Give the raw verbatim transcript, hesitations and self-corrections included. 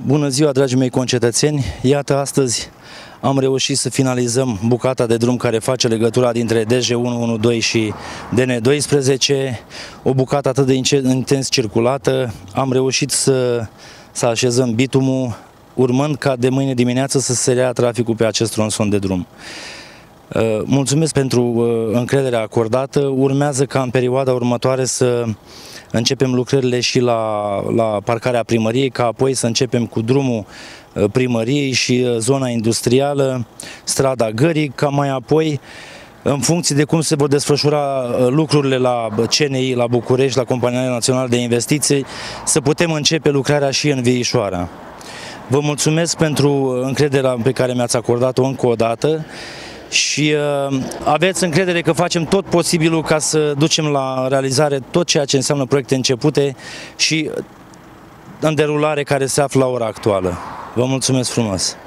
Bună ziua, dragii mei concetățeni! Iată, astăzi am reușit să finalizăm bucata de drum care face legătura dintre D J unu unu doi și D N doisprezece, o bucată atât de intens circulată. Am reușit să, să așezăm bitumul, urmând ca de mâine dimineață să se rea traficul pe acest tronson de drum. Mulțumesc pentru încrederea acordată. Urmează ca în perioada următoare să începem lucrările și la, la parcarea primăriei, ca apoi să începem cu drumul primăriei și zona industrială, strada Gării, ca mai apoi, în funcție de cum se vor desfășura lucrurile la C N I, la București, la Compania Națională de Investiții, să putem începe lucrarea și în Viișoara. Vă mulțumesc pentru încrederea pe care mi-ați acordat-o încă o dată și uh, aveți încredere că facem tot posibilul ca să ducem la realizare tot ceea ce înseamnă proiecte începute și în derulare care se află la ora actuală. Vă mulțumesc frumos!